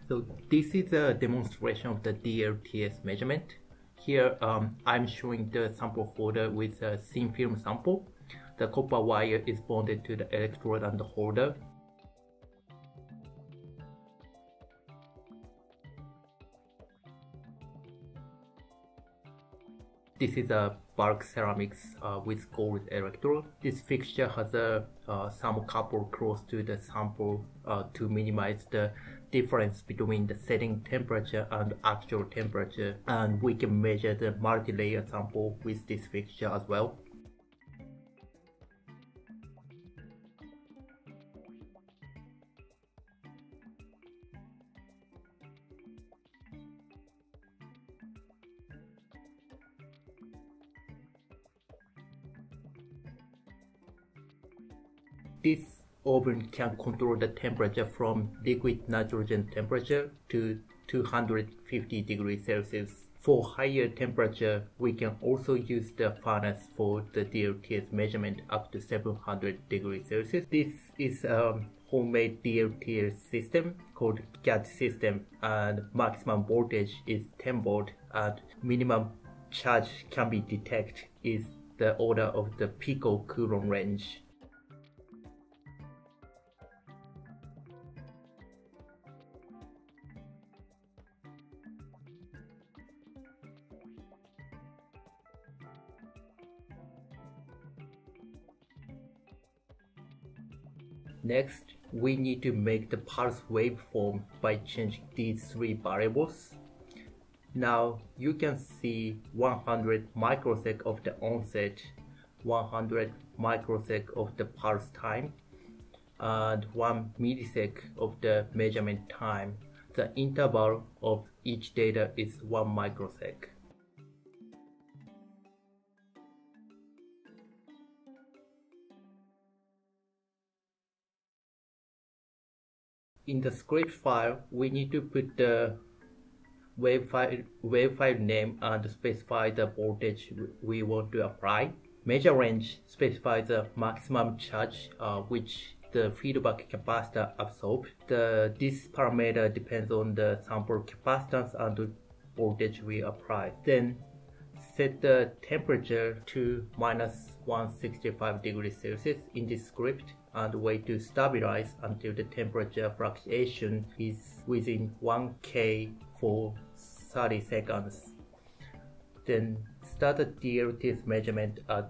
So this is a demonstration of the DLTS measurement. Here I'm showing the sample holder with a thin film sample. The copper wire is bonded to the electrode and the holder. This is a bulk ceramics with gold electrode. This fixture has a thermocouple close to the sample to minimize the difference between the setting temperature and actual temperature, and we can measure the multi-layer sample with this fixture as well. This oven can control the temperature from liquid nitrogen temperature to 250 degrees Celsius. For higher temperature, we can also use the furnace for the DLTS measurement up to 700 degrees Celsius. This is a homemade DLTS system called GAT system, and maximum voltage is 10 volt and minimum charge can be detected is the order of the picocoulomb range. Next, we need to make the pulse waveform by changing these three variables. Now you can see 100 microsec of the onset, 100 microsec of the pulse time, and 1 millisec of the measurement time. The interval of each data is 1 microsec. In the script file, we need to put the wave file name and specify the voltage we want to apply. Measure range specifies the maximum charge which the feedback capacitor absorbs. This parameter depends on the sample capacitance and the voltage we apply. Then set the temperature to -165 degrees Celsius in this script and wait to stabilize until the temperature fluctuation is within 1 K for 30 seconds. Then start the DLTS measurement at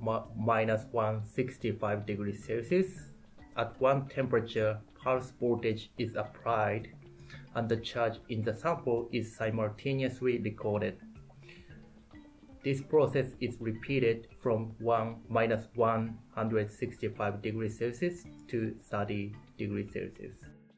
-165 degrees Celsius. At one temperature, pulse voltage is applied and the charge in the sample is simultaneously recorded. This process is repeated from -165 degrees Celsius to 30 degrees Celsius.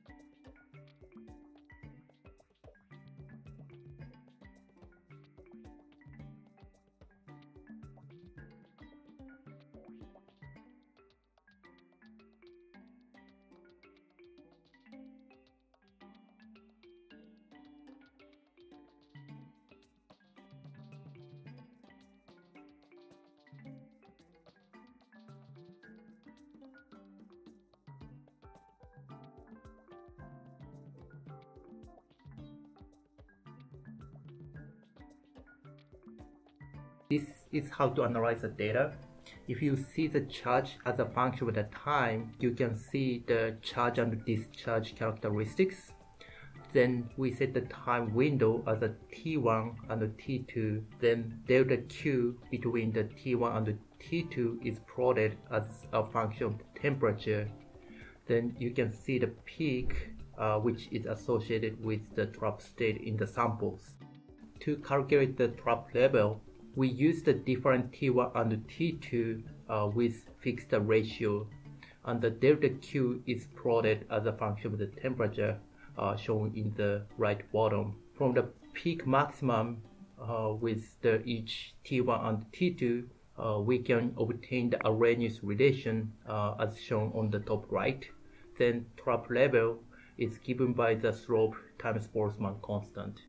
This is how to analyze the data. If you see the charge as a function of the time, you can see the charge and discharge characteristics. Then we set the time window as a T1 and a T2. Then delta Q between the T1 and the T2 is plotted as a function of the temperature. Then you can see the peak which is associated with the trap state in the samples. To calculate the trap level, we use the different T1 and T2 with fixed ratio, and the delta Q is plotted as a function of the temperature shown in the right bottom. From the peak maximum with each T1 and T2, we can obtain the Arrhenius relation as shown on the top right. Then trap level is given by the slope times Boltzmann constant.